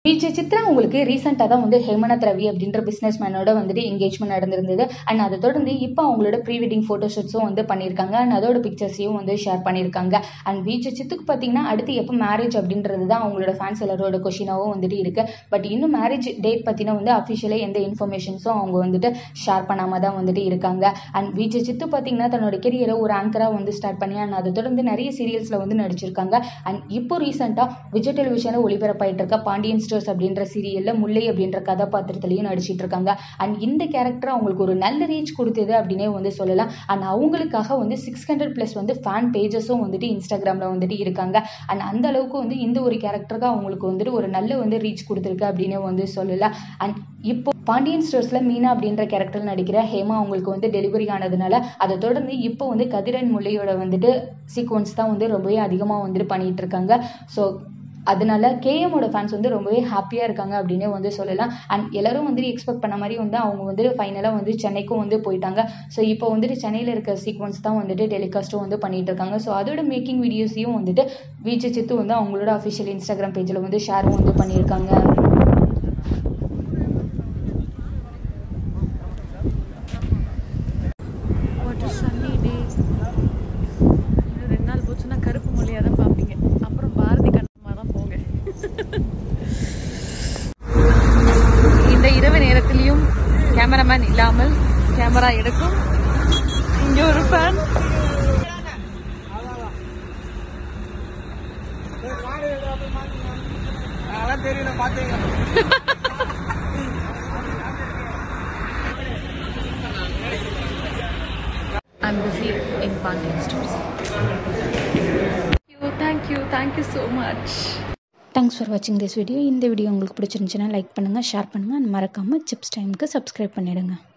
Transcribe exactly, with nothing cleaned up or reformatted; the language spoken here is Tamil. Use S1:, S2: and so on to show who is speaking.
S1: விஜய் சித்ரா உங்களுக்கு ரீசெண்டாக தான் வந்து ஹேமநாத் ரவி அப்படின்ற பிஸ்னஸ் மேனோட வந்துட்டு என்கேஜ்மெண்ட் நடந்திருந்தது. அண்ட் அதை தொடர்ந்து இப்போ அவங்களோட ப்ரீ வெட்டிங் ஃபோட்டோஷூட்ஸும் வந்து பண்ணியிருக்காங்க. அண்ட் அதோட பிக்சர்ஸையும் வந்து ஷேர் பண்ணியிருக்காங்க. அண்ட் விஜய் சித்துக்கு பார்த்தீங்கன்னா அடுத்து எப்போ மேரேஜ் அப்படின்றது தான் அவங்களோட ஃபேன்ஸ் எல்லாரோட கொஷினாகவும் வந்துட்டு இருக்கு. பட் இன்னும் மேரேஜ் டேட் பற்றினா வந்து அஃபிஷியலாக எந்த இன்ஃபர்மேஷன்ஸும் அவங்க வந்துட்டு ஷேர் பண்ணாமல் தான் வந்துட்டு இருக்காங்க. அண்ட் விஜய் சித்து பார்த்தீங்கன்னா தன்னோட கெரியரை ஒரு ஆங்கராக வந்து ஸ்டார்ட் பண்ணி அண்ட் அதை தொடர்ந்து நிறைய சீரியல்ஸில் வந்து நடிச்சிருக்காங்க. அண்ட் இப்போ ரீசெண்டாக விஜய் டெலிவிஷனில் ஒளிபரப்பாயிட்டு இருக்க பாண்டியன் அப்படின்ற சீரியல்ல முல்லை அப்படின்ற கதாபாத்திரத்திலையும் நடிச்சிட்டு இருக்காங்க. அண்ட் இந்த கேரக்டர் அவங்களுக்கு ஒரு நல்ல ரீச் கொடுத்தது அப்படின்னே வந்து சொல்லலாம். அண்ட் அவங்களுக்காக வந்து சிக்ஸ் ஹண்ட்ரட் பிளஸ் வந்து ஃபேன் பேஜஸும் வந்துட்டு இன்ஸ்டாகிராம்ல வந்துட்டு இருக்காங்க. அண்ட் அந்த அளவுக்கு வந்து இந்த ஒரு கேரக்டருக்கு அவங்களுக்கு வந்துட்டு ஒரு நல்ல வந்து ரீச் கொடுத்துருக்கு அப்படின்னே வந்து சொல்லலாம். அண்ட் இப்போ பாண்டியன் ஸ்டோர்ஸ்ல மீனா அப்படின்ற கேரக்டர் நடிக்கிற ஹேமா அவங்களுக்கு வந்து டெலிவரி ஆனதுனால அதை தொடர்ந்து இப்போ வந்து கதிரன் முல்லையோட வந்துட்டு சீக்வன்ஸ் தான் வந்து ரொம்பவே அதிகமாக வந்துட்டு பண்ணிட்டு இருக்காங்க. ஸோ அதனால கேஎமோட ஃபேன்ஸ் வந்து ரொம்பவே ஹாப்பியாக இருக்காங்க அப்படின்னே வந்து சொல்லலாம். அண்ட் எல்லாரும் வந்து எக்ஸ்பெக்ட் பண்ண மாதிரி வந்து அவங்க வந்து ஃபைனலாக வந்து சென்னைக்கும் வந்து போயிட்டாங்க. ஸோ இப்போ வந்துட்டு சென்னையில் இருக்க சீக்வன்ஸ் தான் வந்துட்டு டெலிகாஸ்ட்டும் வந்து பண்ணிட்டு இருக்காங்க. ஸோ அதோட மேக்கிங் வீடியோஸையும் வந்துட்டு விஜய் சித்து வந்து அவங்களோட அஃபிஷியல் இன்ஸ்டாகிராம் பேஜில் வந்து ஷேரும் வந்து பண்ணியிருக்காங்க.
S2: இந்த இரவு நேரத்திலையும் கேமராமேன் இல்லாமல் கேமரா எடுக்கும் இங்க ஒரு fan. I'm busy in Pandian stores. Thank you, thank you, thank you so much.
S1: Thanks for வாட்சிங் திஸ் வீடியோ. இந்த வீடியோ உங்களுக்கு பிடிச்சிருந்துச்சுன்னா லைக் பண்ணுங்கள், ஷேர் பண்ணுங்கள். அண்ட் மறக்காமல் சிப்ஸ் டைமுக்கு சப்ஸ்கிரைப் பண்ணிவிடுங்க.